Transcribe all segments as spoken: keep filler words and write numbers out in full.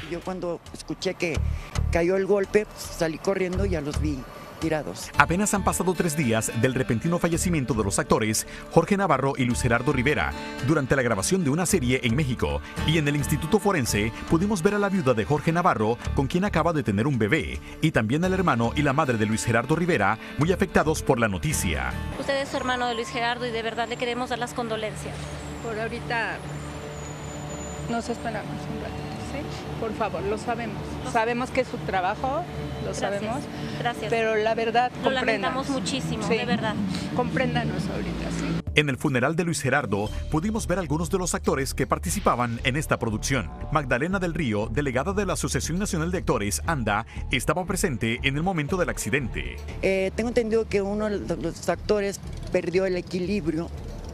Yo cuando escuché que cayó el golpe, pues, salí corriendo y ya los vi tirados. Apenas han pasado tres días del repentino fallecimiento de los actores Jorge Navarro y Luis Gerardo Rivera durante la grabación de una serie en México. Y en el Instituto Forense pudimos ver a la viuda de Jorge Navarro, con quien acaba de tener un bebé, y también al hermano y la madre de Luis Gerardo Rivera, muy afectados por la noticia. Usted es hermano de Luis Gerardo y de verdad le queremos dar las condolencias. Por ahorita nos esperamos un ratito, ¿sí? Por favor, lo sabemos. Sabemos que es su trabajo, lo Gracias, sabemos. Gracias. Pero la verdad, lo lamentamos muchísimo, sí, de verdad. Compréndanos ahorita, ¿sí? En el funeral de Luis Gerardo pudimos ver algunos de los actores que participaban en esta producción. Magdalena del Río, delegada de la Asociación Nacional de Actores, ANDA, estaba presente en el momento del accidente. Eh, tengo entendido que uno de los actores perdió el equilibrio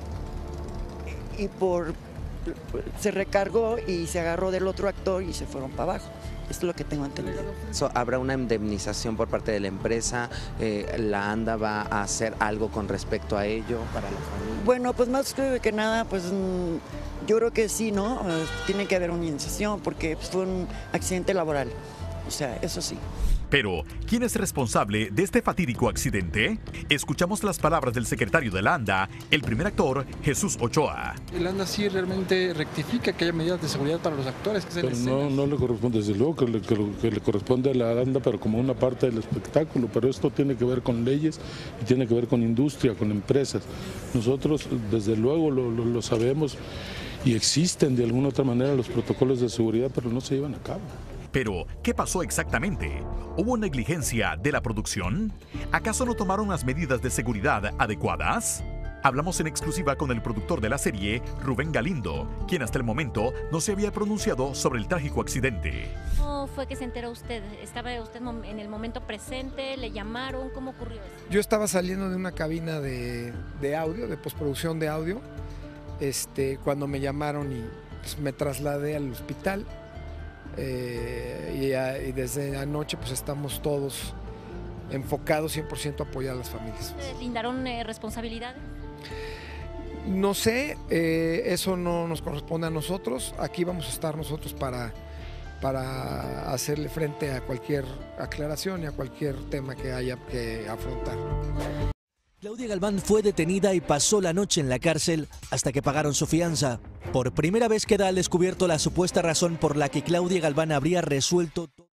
y por se recargó y se agarró del otro actor y se fueron para abajo. Esto es lo que tengo entendido. So, ¿habrá una indemnización por parte de la empresa? Eh, ¿La ANDA va a hacer algo con respecto a ello para la familia? Bueno, pues más que nada, pues yo creo que sí, ¿no? Uh, tiene que haber una indemnización porque pues, fue un accidente laboral. O sea, eso sí. Pero, ¿quién es responsable de este fatídico accidente? Escuchamos las palabras del secretario de la ANDA, el primer actor, Jesús Ochoa. El ANDA sí realmente rectifica que haya medidas de seguridad para los actores. Que pero no, no le corresponde, desde luego que le, que, lo, que le corresponde a la ANDA, pero como una parte del espectáculo. Pero esto tiene que ver con leyes y tiene que ver con industria, con empresas. Nosotros, desde luego, lo, lo, lo sabemos y existen de alguna otra manera los protocolos de seguridad, pero no se llevan a cabo. Pero, ¿qué pasó exactamente? ¿Hubo negligencia de la producción? ¿Acaso no tomaron las medidas de seguridad adecuadas? Hablamos en exclusiva con el productor de la serie, Rubén Galindo, quien hasta el momento no se había pronunciado sobre el trágico accidente. ¿Cómo fue que se enteró usted? ¿Estaba usted en el momento presente? ¿Le llamaron? ¿Cómo ocurrió eso? Yo estaba saliendo de una cabina de, de audio, de postproducción de audio, este, cuando me llamaron y pues, me trasladé al hospital. Eh, y, a, y desde anoche pues estamos todos enfocados cien por ciento a apoyar a las familias. ¿Lindaron eh, responsabilidades? No sé, eh, eso no nos corresponde a nosotros. Aquí vamos a estar nosotros para, para hacerle frente a cualquier aclaración y a cualquier tema que haya que afrontar. Claudia Galván fue detenida y pasó la noche en la cárcel hasta que pagaron su fianza. Por primera vez queda al descubierto la supuesta razón por la que Claudia Galván habría resuelto